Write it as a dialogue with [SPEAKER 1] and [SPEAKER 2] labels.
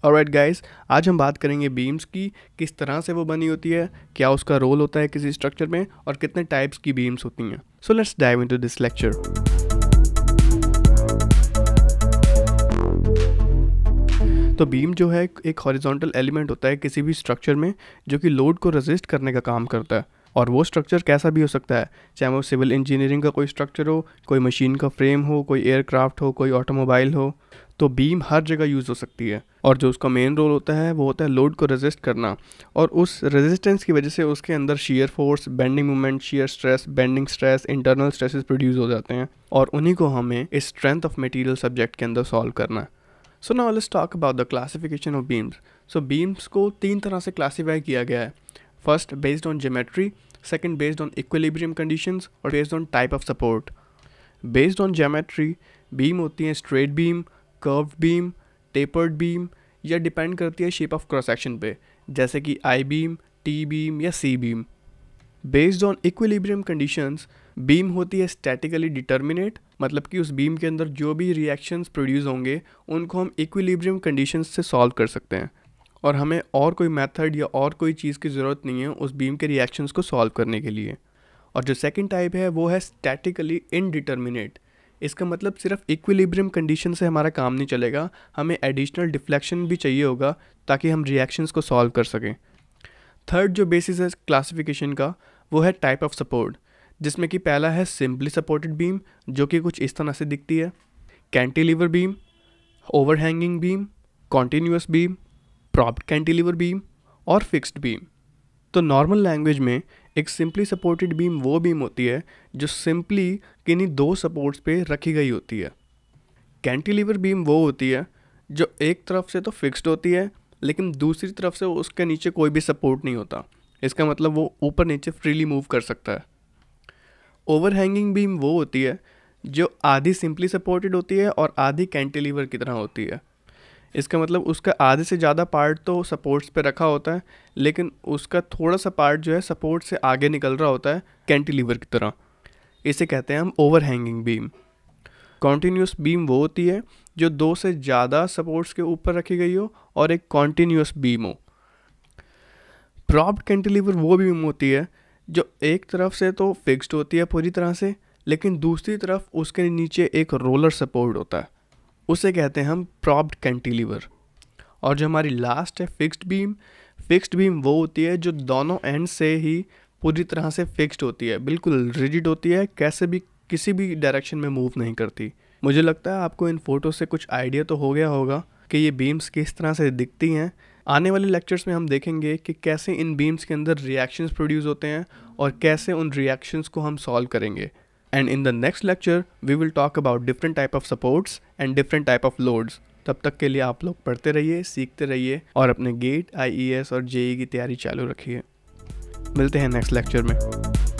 [SPEAKER 1] Alright guys, आज हम बात करेंगे बीम्स की, किस तरह से वो बनी होती है, क्या उसका रोल होता है किसी स्ट्रक्चर में और कितने टाइप्स की बीम्स होती हैं। So let's dive into this lecture. तो बीम जो है एक हॉरिजॉन्टल एलिमेंट होता है किसी भी स्ट्रक्चर में जो कि लोड को रेजिस्ट करने का काम करता है। और वो स्ट्रक्चर कैसा भी हो सकता है, चाहे वो सिविल इंजीनियरिंग का कोई स्ट्रक्चर हो, कोई मशीन का फ्रेम हो, कोई एयरक्राफ्ट हो, कोई ऑटोमोबाइल हो, तो बीम हर जगह यूज़ हो सकती है। और जो उसका मेन रोल होता है वो होता है लोड को रेजिस्ट करना, और उस रेजिस्टेंस की वजह से उसके अंदर shear force, bending moment, shear stress, bending stress, internal stresses produce हो जाते हैं, और उन्हीं को हमें इस स्ट्रेंथ ऑफ मटेरियल सब्जेक्ट के अंदर सॉल्व करना है। So now let's talk about the classification of beams. So beams को 3 तरह से क्लासीफाई किया गया है। First based on geometry, second based on equilibrium conditions, और based on type of support. Based on geometry beam होती है straight beam, curved beam, tapered beam, या डिपेंड करती है शेप ऑफ क्रॉस सेक्शन पे, जैसे कि आई बीम, टी बीम या C beam. Based on equilibrium conditions beam होती है स्टैटिकली डिटर्मिनेट, मतलब कि उस बीम के अंदर जो भी रिएक्शंस प्रोड्यूस होंगे उनको हम इक्विलिब्रियम कंडीशंस से सॉल्व कर सकते हैं, और हमें और कोई मेथड या और कोई चीज़ की ज़रूरत नहीं है उस बीम के रिएक्शंस को सॉल्व करने के लिए। और जो सेकंड टाइप है वो है स्टैटिकली इनडिटर्मिनेट। इसका मतलब सिर्फ इक्विलिब्रियम कंडीशन से हमारा काम नहीं चलेगा, हमें एडिशनल डिफ्लेक्शन भी चाहिए होगा ताकि हम रिएक्शंस को सॉल्व कर सकें। थर्ड जो बेसिस है क्लासिफिकेशन का वो है टाइप ऑफ सपोर्ट, जिसमें कि पहला है सिंपली सपोर्टेड बीम, जो कि कुछ इस तरह से दिखती है, cantilever beam, overhanging beam, continuous beam, propped cantilever beam और फिक्स्ड बीम। तो नॉर्मल लैंग्वेज में एक सिंपली सपोर्टेड बीम वो बीम होती है जो सिंपली किन्हीं 2 सपोर्ट्स पे रखी गई होती है। कैंटिलीवर बीम वो होती है जो एक तरफ से तो फिक्स्ड होती है लेकिन दूसरी तरफ से उसके नीचे कोई भी सपोर्ट नहीं होता, इसका मतलब वो ऊपर नीचे फ्रीली मूव कर सकता है। ओवरहैंगिंग बीम वो होती है जो आधी सिंपली सपोर्टेड होती है और आधी कैंटिलीवर की तरह होती है, इसका मतलब उसका आधे से ज़्यादा पार्ट तो सपोर्ट्स पे रखा होता है लेकिन उसका थोड़ा सा पार्ट जो है सपोर्ट से आगे निकल रहा होता है कैंटिलीवर की तरह। इसे कहते हैं हम ओवरहैंगिंग बीम। कॉन्टीन्यूअस बीम वो होती है जो 2 से ज़्यादा सपोर्ट्स के ऊपर रखी गई हो और एक कॉन्टीन्यूअस बीम हो। प्रॉप्ड कैंटिलीवर वो बीम होती है जो एक तरफ से तो फिक्स्ड होती है पूरी तरह से, लेकिन दूसरी तरफ उसके नीचे एक रोलर सपोर्ट होता है, उसे कहते हैं हम प्रॉप्ड कैंटिलीवर। और जो हमारी लास्ट है फिक्स्ड बीम, फिक्स्ड बीम वो होती है जो दोनों एंड से ही पूरी तरह से फिक्स्ड होती है, बिल्कुल रिजिड होती है, कैसे भी किसी भी डायरेक्शन में मूव नहीं करती। मुझे लगता है आपको इन फोटो से कुछ आइडिया तो हो गया होगा कि ये बीम्स किस तरह से दिखती हैं। आने वाले लेक्चर्स में हम देखेंगे कि कैसे इन बीम्स के अंदर रिएक्शंस प्रोड्यूस होते हैं और कैसे उन रिएक्शंस को हम सॉल्व करेंगे। And in the next lecture, we will talk about different type of supports and different type of loads. तब तक के लिए आप लोग पढ़ते रहिए, सीखते रहिए और अपने गेट, IES और JEE की तैयारी चालू रखिए। मिलते हैं नेक्स्ट लेक्चर में।